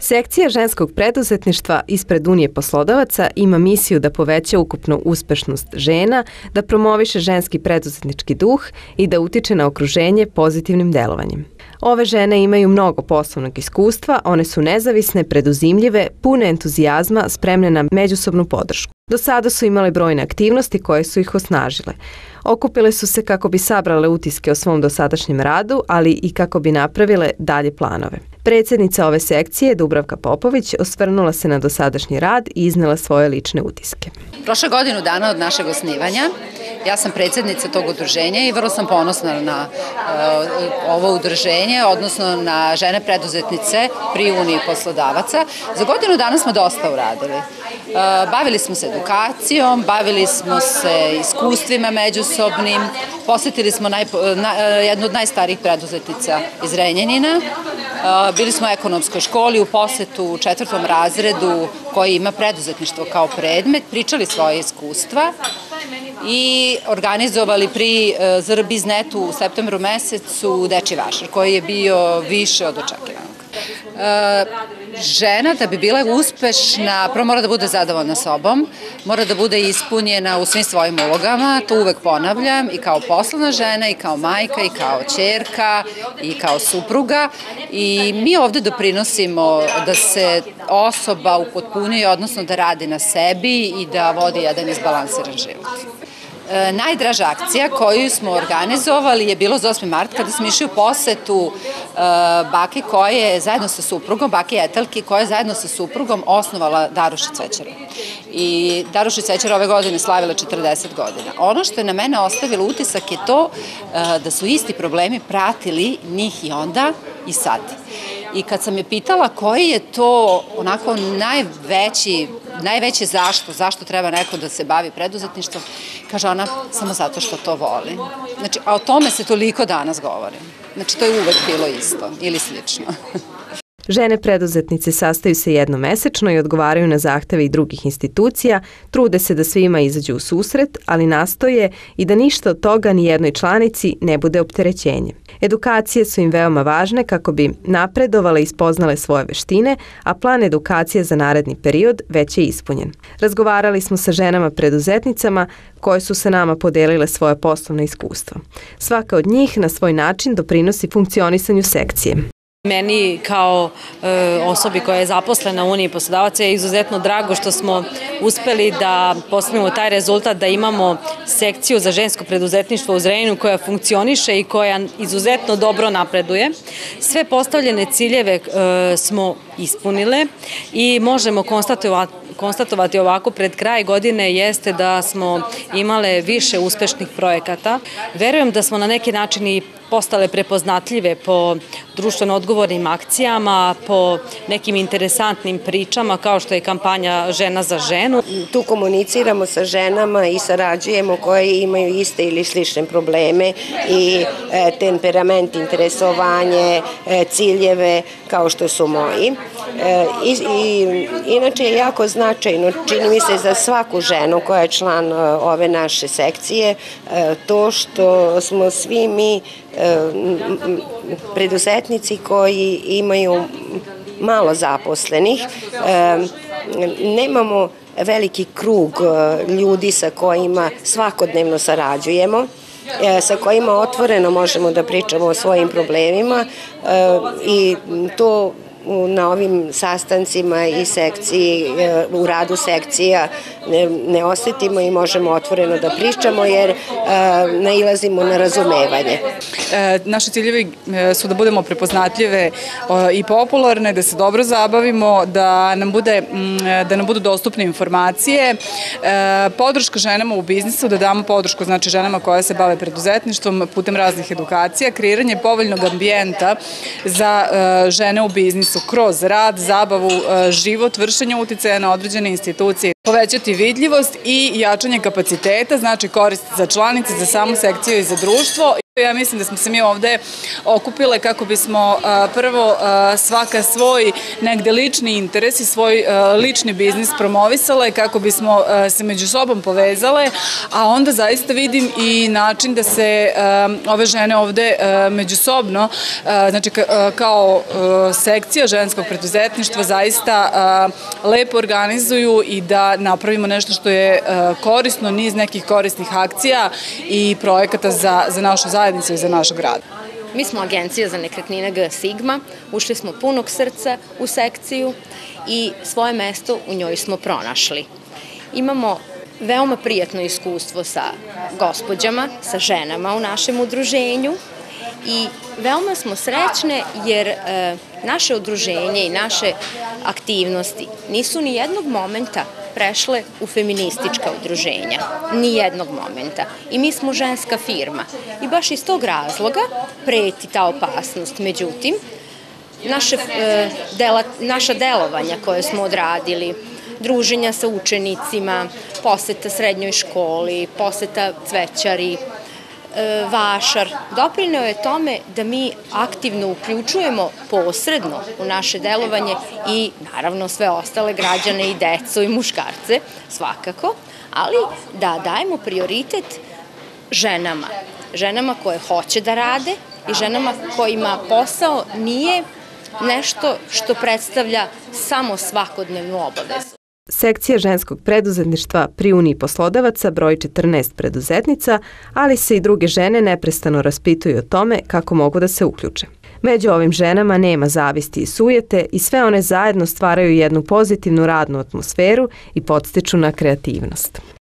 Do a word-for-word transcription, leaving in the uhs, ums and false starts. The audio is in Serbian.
Sekcija ženskog preduzetništva ispred Unije poslodavaca ima misiju da poveća ukupnu uspešnost žena, da promoviše ženski preduzetnički duh i da utiče na okruženje pozitivnim delovanjem. Ove žene imaju mnogo poslovnog iskustva, one su nezavisne, preduzimljive, pune entuzijazma, spremne na međusobnu podršku. Do sada su imale brojne aktivnosti koje su ih osnažile. Okupile su se kako bi sabrale utiske o svom dosadašnjem radu, ali i kako bi napravile dalje planove. Predsjednica ove sekcije, Dubravka Popović, osvrnula se na dosadašnji rad i iznela svoje lične utiske. Prošle godinu dana od našeg osnivanja ja sam predsjednica tog udruženja i vrlo sam ponosna na uh, ovo udruženje, odnosno na žene preduzetnice pri Uniji poslodavaca. Za godinu dana smo dosta uradili. Uh, bavili smo se edukacijom, bavili smo se iskustvima međusobnim, posjetili smo naj, na, jednu od najstarijih preduzetnica iz Renjanina. Uh, bili smo u ekonomskoj školi u posetu u četvrtom razredu koji ima preduzetništvo kao predmet, pričali svoje iskustva i organizovali pri Z R Biznetu u septembru mesecu dečji vašar koji je bio više od očekivanog. E, žena da bi bila uspešna, prvo mora da bude zadovoljna sobom, mora da bude ispunjena u svim svojim ulogama, to uvek ponavljam, i kao poslovna žena, i kao majka, i kao ćerka, i kao supruga. I mi ovde doprinosimo da se osoba upotpunjuje, odnosno da radi na sebi i da vodi jedan izbalansiran život. E, najdraža akcija koju smo organizovali je bilo za osmi mart kada smo išli u posetu e, bake koja je zajedno sa suprugom, bake Etelki, koja je zajedno sa suprugom osnovala Daruši Cvećara. I Daruši Cvećara ove godine slavila četrdeset godina. Ono što je na mene ostavilo utisak je to e, da su isti problemi pratili njih i onda i sad. I kad sam je pitala koji je to onako najveći, najveće zašto, zašto treba neko da se bavi preduzetništvom, kaže ona, samo zato što to voli. Znači, a o tome se toliko danas govori. Znači, to je uvek bilo isto ili slično. Žene preduzetnice sastaju se jednomesečno i odgovaraju na zahteve i drugih institucija, trude se da svima izađu u susret, ali nastoje i da ništa od toga ni jednoj članici ne bude opterećenje. Edukacije su im veoma važne kako bi napredovale i spoznale svoje veštine, a plan edukacije za naredni period već je ispunjen. Razgovarali smo sa ženama preduzetnicama koje su sa nama podelile svoje poslovne iskustva. Svaka od njih na svoj način doprinosi funkcionisanju sekcije. Meni kao e, osobi koja je zaposlena u Uniji poslodavaca je izuzetno drago što smo uspeli da postignemo taj rezultat da imamo sekciju za žensko preduzetništvo u Zrenjaninu koja funkcioniše i koja izuzetno dobro napreduje. Sve postavljene ciljeve e, smo ispunile i možemo konstatovati konstatovati ovako pred kraj godine jeste da smo imale više uspešnih projekata. Verujem da smo na neki način i postale prepoznatljive po društveno odgovornim akcijama, po nekim interesantnim pričama kao što je kampanja Žena za ženu. Tu komuniciramo sa ženama i sarađujemo koje imaju iste ili slične probleme i e, temperament, interesovanje, e, ciljeve kao što su moji. E, i, i, inače je jako značajno, čini mi se za svaku ženu koja je član e, ove naše sekcije, e, to što smo svi mi e, preduzetnici koji imaju malo zaposlenih, e, nemamo veliki krug ljudi sa kojima svakodnevno sarađujemo, sa kojima otvoreno možemo da pričamo o svojim problemima i to na ovim sastancima i sekciji, u radu sekcija ne osetimo i možemo otvoreno da pričamo jer nailazimo na razumevanje. Naši ciljevi su da budemo prepoznatljive i popularne, da se dobro zabavimo, da nam, bude, da nam budu dostupne informacije, podrška ženama u biznisu, da damo podršku znači ženama koje se bave preduzetništvom putem raznih edukacija, kreiranje povoljnog ambijenta za žene u biznisu kroz rad, zabavu, život, vršenje uticaja na određene institucije, povećati vidljivost i jačanje kapaciteta, znači korist za članice, za samu sekciju i za društvo. Ja mislim da smo se mi ovde okupile kako bismo prvo svaka svoj negde lični interes i svoj lični biznis promovisale, kako bismo se među sobom povezale, a onda zaista vidim i način da se ove žene ovde međusobno, znači kao sekcija ženskog preduzetništva zaista lepo organizuju i da napravimo nešto što je korisno, niz nekih korisnih akcija i projekata za, za našu zajednicu i za naš grad. Mi smo Agencija za nekretnine G Sigma, ušli smo punog srca u sekciju i svoje mesto u njoj smo pronašli. Imamo veoma prijatno iskustvo sa gospođama, sa ženama u našem udruženju i veoma smo srećne jer e, naše udruženje i naše aktivnosti nisu ni jednog momenta prešle u feministička udruženja. Ni jednog momenta. I mi smo ženska firma. I baš iz tog razloga preti ta opasnost. Međutim, naše, e, dela, naša delovanja koje smo odradili, druženja sa učenicima, poseta srednjoj školi, poseta cvećari, vašar, doprineo je tome da mi aktivno uključujemo posredno u naše delovanje i naravno sve ostale građane i decu i muškarce, svakako, ali da dajemo prioritet ženama, ženama koje hoće da rade i ženama kojima posao nije nešto što predstavlja samo svakodnevnu obavezu. Sekcija ženskog preduzetništva pri Uniji poslodavaca broji četrnaest preduzetnica, ali se i druge žene neprestano raspituju o tome kako mogu da se uključe. Među ovim ženama nema zavisti i sujete i sve one zajedno stvaraju jednu pozitivnu radnu atmosferu i podstiču na kreativnost.